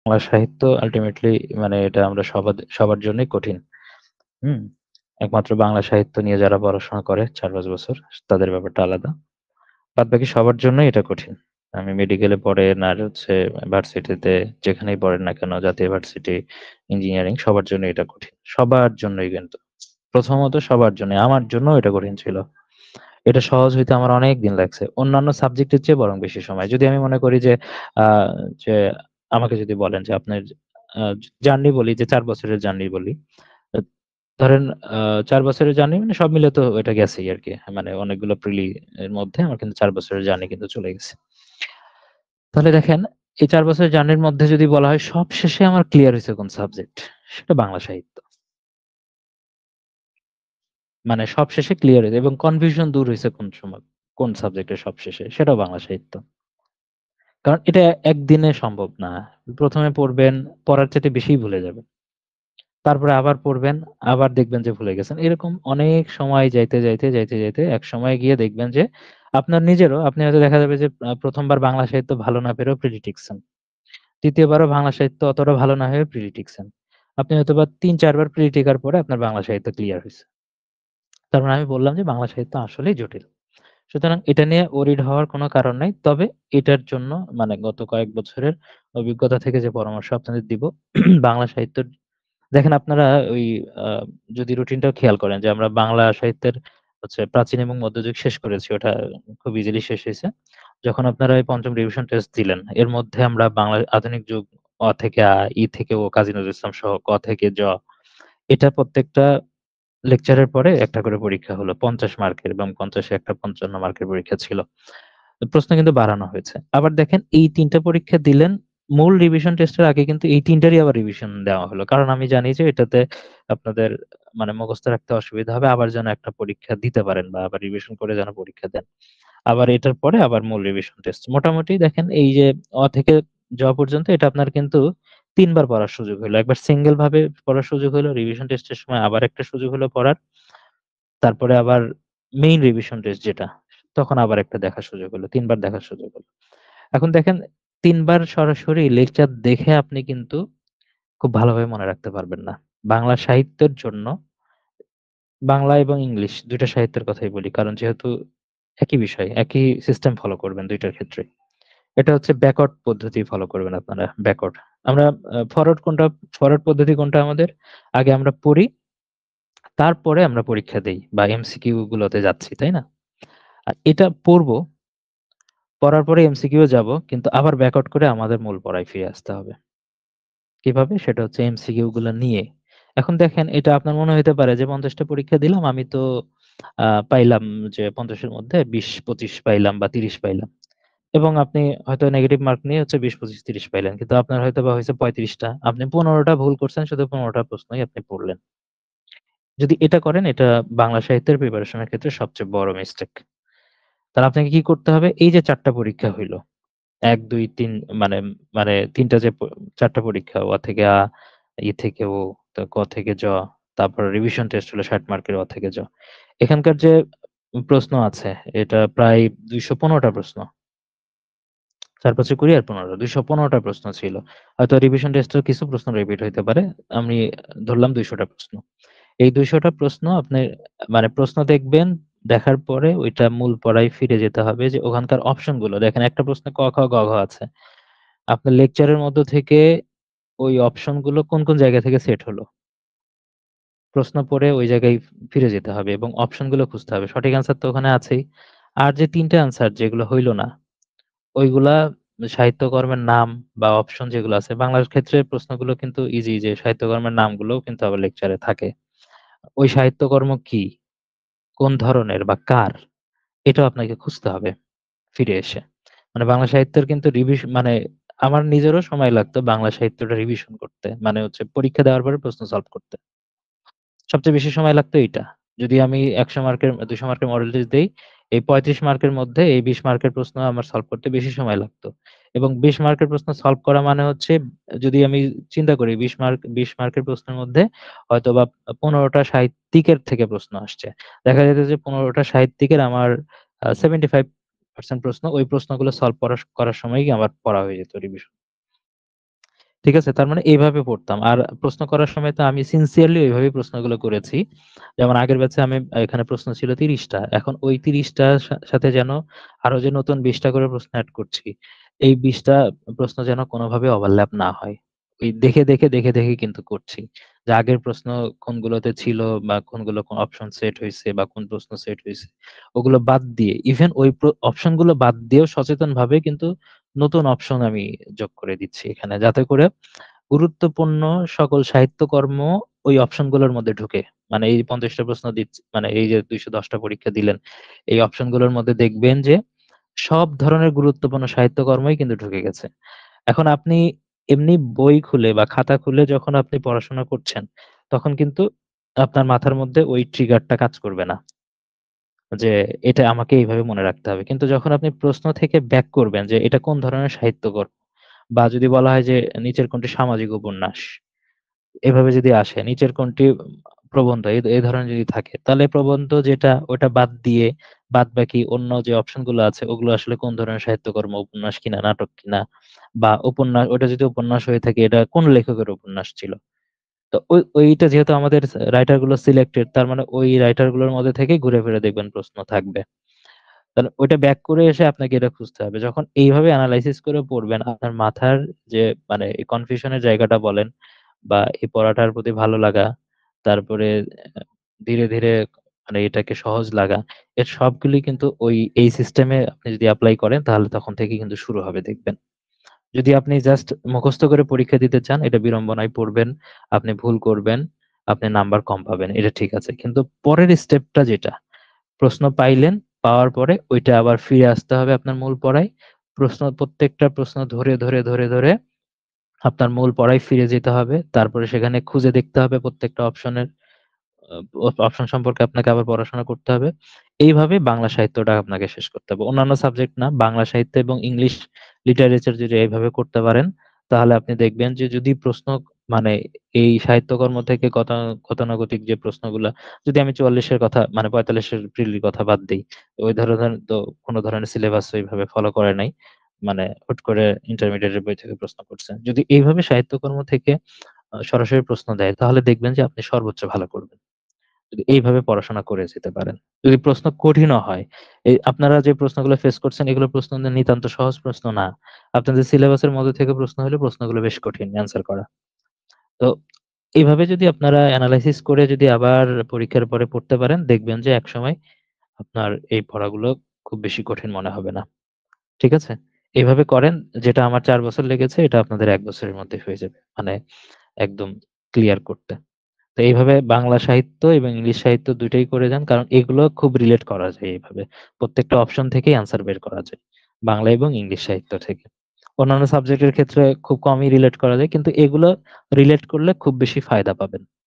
বাংলা সাহিত্য আল্টিমেটলি মানে এটা আমরা সবার জন্যই কঠিন। হুম? একমাত্র বাংলা সাহিত্য নিয়ে যারা পড়াশোনা করে ৪-৫ বছর তাদের ব্যাপারটা আলাদা। বাদবাকি সবার জন্যই এটা কঠিন। আমি মেডিকেলে পড়েন আর হচ্ছে ভার্সিটিতে যেখানেই পড়েন না কেন, জাতীয় ভার্সিটি, ইঞ্জিনিয়ারিং সবার জন্য এটা কঠিন। সবার জন্যই কিন্তু। প্রথমত সবার জন্যই। আমার জন্যও এটা কঠিন ছিল। এটা সহজ হইতে আমার অনেক দিন লাগছে। অন্যান্য সাবজেক্টের চেয়ে বরং বেশি সময়। যদি আমি মনে করি যে আ যে আমাকে যদি বলেন যে আপনার আ জার্নি বলি যে ৪ বছরের জার্নি বলি। আ ধরেন আ ৪ বছরের জার্নি মানে সব মিলে তো এটা গেছেই আরকি। মানে অনেকগুলো প্রিলি এর মধ্যে আমার কিন্তু ৪ বছরের জার্নি কিন্তু চলে গেছে। তাহলে দেখেন এই ৪ বছরের জার্নির মধ্যে যদি বলা হয় সবশেষে আমার ক্লিয়ার হইছে কোন সাবজেক্ট? সেটা বাংলা সাহিত্য। মানে সবশেষে ক্লিয়ার হইছে এবং কনফিউশন দূর হইছে কোন সময়? কোন সাবজেক্টের সবশেষে? সেটাও বাংলা সাহিত্য। কারণ এটা একদিনে সম্ভব না। ১ম এ পড়বেন, পড়ার চাইতে বেশিই ভুলে যাবেন। তারপরে আবার পড়বেন, আবার দেখবেন যে ভুলে গেছেন। এরকম অনেক সময় যাইতে একসময় গিয়ে দেখবেন যে আপনার নিজেরও আপনি হয়তো দেখা যাবে যে ১ম বার বাংলা সাহিত্য ভালো না পেরেও প্রিলি টিকছেন। ২য় বারও বাংলা সাহিত্য অতটা ভালো না হয়েও প্রিলি টিকছেন। আপনি হয়তোবা ৩-৪ বার প্রিলি টিকার পরে আপনার বাংলা সাহিত্য ক্লিয়ার হইছে। তার মানে আমি বললাম যে বাংলা সাহিত্য আসলেই জটিল। সুতরাং এটা নিয়ে ওরিড হওয়ার কোনো কারণ নাই। তবে এটার জন্য মানে গত কয়েক বছরের অভিজ্ঞতা থেকে যে পরামর্শ আপনাদের দিব, বাংলা সাহিত্যের দেখেন আপনারা ওই আ যদি রুটিনটাও খেয়াল করেন যে আমরা বাংলা সাহিত্যের হচ্ছে প্রাচীন এবং মধ্যযুগ শেষ করেছি। ওটা খুব ইজিলি শেষ হইছে। যখন আপনারা এই ৫ম রিভিশন টেস্ট দিলেন, এর মধ্যে আমরা বাংলা আধুনিক যুগ অ থেকে আ, ই থেকে ও কাজী নজরুল ইসলাম সহ ক থেকে জ এটা প্রত্যেকটা লেকচারের পরে একটা করে পরীক্ষা হলো। ৫০ মার্কের এবং ৫০ এ একটা ৫৫ মার্কের পরীক্ষা ছিল। প্রশ্ন কিন্তু বাড়ানো হয়েছে। আবার দেখেন এই ৩ টা পরীক্ষা দিলেন, মূল রিভিশন টেস্টের আগে কিন্তু এই ৩ টারই আবার রিভিশন দেওয়া হলো। কারণ আমি জানি যে এটাতে আপনাদের মানে মুখস্থ রাখতে অসুবিধা হবে। আবার যেন একটা পরীক্ষা দিতে পারেন বা আবার রিভিশন করে যেন পরীক্ষা দেন। আবার এটার পরে আবার মূল রিভিশন টেস্ট। মোটামুটি দেখেন এই যে অ থেকে জ পর্যন্ত এটা আপনার কিন্তু ৩ বার পড়ার সুযোগ হইলো। একবার সিঙ্গেল ভাবে পড়ার সুযোগ হইলো, রিভিশন টেস্টের সময় আবার একটা সুযোগ হলো পড়ার। তারপরে আবার মেইন রিভিশন টেস্ট যেটা, তখন আবার একটা দেখার সুযোগ হলো। ৩ বার দেখার সুযোগ হলো। এখন দেখেন ৩ বার সরাসরি লেকচার দেখে আপনি কিন্তু খুব ভালোভাবে মনে রাখতে পারবেন না। বাংলা সাহিত্যের জন্য বাংলা এবং ইংলিশ ২ টা সাহিত্যের কথাই বলি। কারণ যেহেতু একই বিষয়, একই সিস্টেম ফলো করবেন ২ টার ক্ষেত্রেই। এটা হচ্ছে ব্যাকওয়ার্ড পদ্ধতি ফলো করবেন আপনারা, ব্যাকওয়ার্ড। আমরা ফরওয়ার্ড পদ্ধতি কোনটা আমাদের? আগে আমরা পড়ি, তারপরে আমরা পরীক্ষা দেই বা এমসিকিউ গুলোতে যাচ্ছি, তাই না? আর এটা পড়বো, পড়ার পরে এমসিকিউ যাব। কিন্তু আবার ব্যাকআউট করে আমাদের মূল পড়ায় ফিরে আসতে হবে। কিভাবে? সেটা হচ্ছে এমসিকিউ গুলা নিয়ে। এখন দেখেন এটা আপনার মনে হইতে পারে যে ৫০ টা পরীক্ষা দিলাম আমি তো পাইলাম যে ৫০ এর মধ্যে ২০-২৫ পাইলাম বা ৩০ পাইলাম। এবং আপনি হয়তো নেগেটিভ মার্ক নিয়ে হচ্ছে ২০, ২৫, ৩০ পাইলেন। কিন্তু আপনার হয়তোবা হইছে ৩৫ টা। আপনি ১৫ টা ভুল করছেন, শুধু ১৫ টা প্রশ্নই আপনি পড়লেন। যদি এটা করেন এটা বাংলা সাহিত্যের প্রিপারেশন এর ক্ষেত্রে সবচেয়ে বড় মিস্টেক। তাহলে আপনাকে কি করতে হবে? এই যে ৪ টা পরীক্ষা হইল ১, ২, ৩ মানে মানে ৩ টা যে ৪ টা পরীক্ষা অ থেকে আ, ই থেকে ও, তো ক থেকে জ, তারপর রিভিশন টেস্ট হলো ৬০ মার্কের অ থেকে জ। এখানকার যে প্রশ্ন আছে এটা প্রায় ২১৫ টা প্রশ্ন। ৪-৫ ২০ আর ১৫ ২১৫ টা প্রশ্ন ছিল। হয়তো রিভিশন টেস্টেও কিছু প্রশ্ন রিপিট হইতে পারে। আমি ধরলাম ২০০ টা প্রশ্ন। এই ২০০ টা প্রশ্ন আপনি মানে প্রশ্ন দেখবেন, দেখার পরে ওইটা মূল পড়ায় ফিরে যেতে হবে যে ওখানকার অপশন গুলো দেখেন একটা প্রশ্নে ক, খ, গ, ঘ আছে। আপনার লেকচারের মধ্য থেকে ওই অপশন গুলো কোন জায়গা থেকে সেট হলো। প্রশ্ন পড়ে ওই জায়গায় ফিরে যেতে হবে এবং অপশন গুলো খুঁজতে হবে। সঠিক অ্যান্সার তো ওখানে আছেই। আর যে ৩ টা অ্যান্সার যেগুলো হইল না, ওইগুলা সাহিত্যকর্মের নাম বা অপশন যেগুলো আছে, বাংলার ক্ষেত্রে প্রশ্নগুলো কিন্তু ইজি যে সাহিত্যকর্মের নামগুলোও কিন্তু আবার লেকচারে থাকে। ওই সাহিত্যকর্ম কি? কোন ধরনের বা কার? এটাও আপনাকে খুঁজতে হবে ফিরে এসে। মানে বাংলা সাহিত্যের কিন্তু মানে আমার নিজেরও সময় লাগতো বাংলা সাহিত্যটা রিভিশন করতে। মানে হচ্ছে পরীক্ষা দেওয়ার পরে প্রশ্ন সলভ করতে। সবচেয়ে বেশি সময় লাগতো এইটা। যদি আমি ১০০ মার্কের ২০০ মার্কের মডেল টেস্ট দেই, এই ৩৫ মার্কের মধ্যে এই ২০ মার্কের প্রশ্ন আমার সলভ করতে বেশি সময় লাগতো। এবং ২০ মার্কের প্রশ্ন সলভ করা মানে হচ্ছে যদি আমি চিন্তা করি ২০ মার্কের প্রশ্নের মধ্যে হয়তোবা ১৫ টা সাহিত্যিকের থেকে প্রশ্ন আসছে। দেখা যেত যে ১৫ টা সাহিত্যিকের আমার 75% প্রশ্ন ওই প্রশ্নগুলো সলভ করার সময়ই আমার পড়া হয়ে যেত রিভিশন। ঠিক আছে? তার মানে এইভাবে পড়তাম। আর প্রশ্ন করার সময় তো আমি সিনসিয়ারলি ওইভাবেই প্রশ্নগুলো করেছি। যেমন আগের ব্যাচে আমি এখানে প্রশ্ন ছিল ৩০ টা। এখন ওই ৩০ টার সাথে যেন আরো যে নতুন ২০ টা করে প্রশ্ন এড করছি, এই ২০ টা প্রশ্ন যেন কোনোভাবে ওভারল্যাপ না হয়। ওই দেখে কিন্তু করছি। যে আগের প্রশ্ন কোনগুলোতে ছিল বা কোনগুলো কোন অপশন সেট হইছে বা কোন প্রশ্ন সেট হইছে, ওগুলো বাদ দিয়ে ইভেন ওই অপশন গুলো বাদ দিয়েও সচেতনভাবে কিন্তু নতুন অপশন আমি যোগ করে দিচ্ছি এখানে। যাতে করে গুরুত্বপূর্ণ সকল সাহিত্যকর্ম ওই অপশন গুলোর মধ্যে ঢুকে। মানে এই ৫০ টা প্রশ্ন দিচ্ছি, মানে এই যে ২১০ টা পরীক্ষা দিলেন, এই অপশন গুলোর মধ্যে দেখবেন যে সব ধরনের গুরুত্বপূর্ণ সাহিত্যকর্মই কিন্তু ঢুকে গেছে। এখন আপনি এমনি বই খুলে বা খাতা খুলে যখন আপনি পড়াশোনা করছেন, তখন কিন্তু আপনার মাথার মধ্যে ওই ট্রিগারটা কাজ করবে না। যে এটা আমাকে এইভাবে মনে রাখতে হবে। কিন্তু যখন আপনি প্রশ্ন থেকে ব্যাক করবেন যে এটা কোন ধরনের সাহিত্যকর্ম, বা যদি বলা হয় যে নিচের কোনটি সামাজিক উপন্যাস, এভাবে যদি আসে নিচের কোনটি প্রবন্ধ, এই ধরনের যদি থাকে, তাহলে প্রবন্ধ যেটা ওটা বাদ দিয়ে বাদবাকি অন্য যে অপশন গুলো আছে ওগুলো আসলে কোন ধরনের সাহিত্যকর্ম, উপন্যাস কিনা, নাটক কিনা, বা উপন্যাস, ওটা যদি উপন্যাস হয়ে থাকে এটা কোন লেখকের উপন্যাস ছিল। তো ওইটা যেহেতু আমাদের রাইটার গুলো সিলেক্টেড, তার মানে ওই রাইটার গুলোর মধ্যে থেকে ঘুরে ফিরে দেখবেন প্রশ্ন থাকবে। তাহলে ওইটা ব্যাক করে এসে আপনাকে এটা খুঁজতে হবে। যখন এইভাবে এনালাইসিস করে পড়বেন, আপনার মাথার যে মানে এই কনফিউশন এর জায়গাটা বলেন বা এই পড়াটার প্রতি ভালো লাগা, তারপরে ধীরে ধীরে মানে এটাকে সহজ লাগা, এর সবগুলি কিন্তু এই সিস্টেমে আপনি যদি এপ্লাই করেন তাহলে তখন থেকেই কিন্তু শুরু হবে দেখবেন। যদি আপনি জাস্ট মুখস্থ করে পরীক্ষা দিতে চান, এটা বিড়ম্বনায় পড়বেন, আপনি ভুল করবেন, আপনি নাম্বার কম পাবেন। এটা ঠিক আছে। কিন্তু পরের স্টেপটা যেটা, প্রশ্ন পাইলেন, পাওয়ার পরে ওইটা আবার ফিরে আসতে হবে আপনার মূল পড়ায়। প্রত্যেকটা প্রশ্ন ধরে আপনার মূল পড়ায় ফিরে যেতে হবে। তারপরে সেখানে খুঁজে দেখতে হবে প্রত্যেকটা অপশনের অপশন সম্পর্কে আপনাকে আবার পড়াশোনা করতে হবে। এইভাবে বাংলা সাহিত্যটা আপনাকে শেষ করতে হবে। অন্যান্য সাবজেক্ট না, বাংলা সাহিত্য এবং ইংলিশ লিটারেচার যদি এইভাবে করতে পারেন, তাহলে আপনি দেখবেন যে যদি প্রশ্ন মানে এই সাহিত্যকর্ম থেকে গতানুগতিক যে প্রশ্নগুলা, যদি আমি ৪৪ এর কথা মানে ৪৫ এর প্রিলির কথা বাদ দেই, ওই ধরনের তো কোন ধরনের সিলেবাস ওইভাবে ফলো করে নাই। মানে হুট করে ইন্টারমিডিয়েট এর বই থেকে প্রশ্ন করছে। যদি এইভাবে সাহিত্যকর্ম থেকে সরাসরি প্রশ্ন দেয়, তাহলে দেখবেন যে আপনি সর্বোচ্চ ভালো করবেন। যদি এইভাবে পড়াশোনা করে যেতে পারেন। যদি প্রশ্ন কঠিনও হয়, এই আপনারা যে প্রশ্নগুলো ফেস করছেন এগুলো প্রশ্ন নিতান্ত সহজ প্রশ্ন না। আপনাদের সিলেবাসের মধ্যে থেকে প্রশ্ন হলে প্রশ্নগুলো বেশ কঠিন অ্যান্সার করা। তো এভাবে যদি আপনারা এনালাইসিস করে যদি আবার পরীক্ষার পরে পড়তে পারেন, দেখবেন যে একসময় আপনার এই পড়াগুলো খুব বেশি কঠিন মনে হবে না। ঠিক আছে? এভাবে করেন, যেটা আমার ৪ বছর লেগেছে এটা আপনাদের ১ বছরের মধ্যে হয়ে যাবে। মানে একদম ক্লিয়ার করতে। তো এইভাবে বাংলা সাহিত্য এবং ইংলিশ সাহিত্য ২ টাই করে যান। কারণ এগুলো খুব রিলেট করা যায় এইভাবে। প্রত্যেকটা অপশন থেকেই অ্যান্সার বের করা যায়। বাংলা এবং ইংলিশ সাহিত্য থেকে। অন্যান্য সাবজেক্টের ক্ষেত্রে খুব কমই রিলেট করা যায়। কিন্তু এগুলো রিলেট করলে খুব বেশি ফায়দা পাবেন।